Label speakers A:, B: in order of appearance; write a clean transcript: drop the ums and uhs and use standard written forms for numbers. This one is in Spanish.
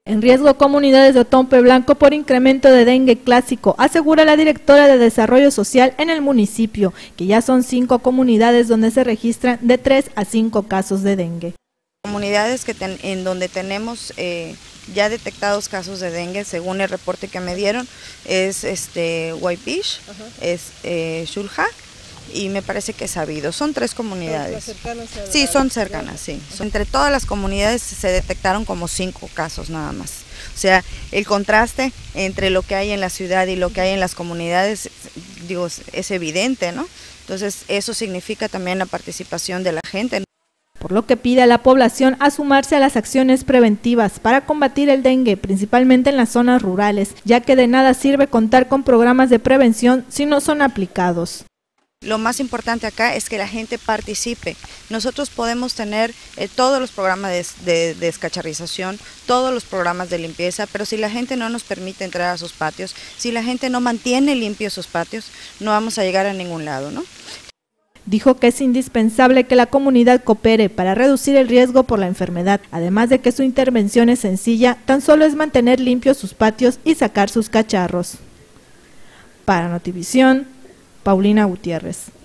A: En riesgo comunidades de Otompe Blanco por incremento de dengue clásico, asegura la directora de Desarrollo Social en el municipio, que ya son 5 comunidades donde se registran de 3 a 5 casos de dengue.
B: Comunidades en donde tenemos ya detectados casos de dengue, según el reporte que me dieron, es Waipish, es Xulha, y me parece que es Sabido. Son 3 comunidades. Sí, son cercanas, sí. Entre todas las comunidades se detectaron como 5 casos nada más. O sea, el contraste entre lo que hay en la ciudad y lo que hay en las comunidades, digo, es evidente, ¿no? Entonces, eso significa también la participación de la gente.
A: Por lo que pide a la población a sumarse a las acciones preventivas para combatir el dengue, principalmente en las zonas rurales, ya que de nada sirve contar con programas de prevención si no son aplicados.
B: Lo más importante acá es que la gente participe. Nosotros podemos tener todos los programas de descacharrización, todos los programas de limpieza, pero si la gente no nos permite entrar a sus patios, si la gente no mantiene limpios sus patios, no vamos a llegar a ningún lado, ¿no?
A: Dijo que es indispensable que la comunidad coopere para reducir el riesgo por la enfermedad, además de que su intervención es sencilla, tan solo es mantener limpios sus patios y sacar sus cacharros. Para Notivisión, Paulina Gutiérrez.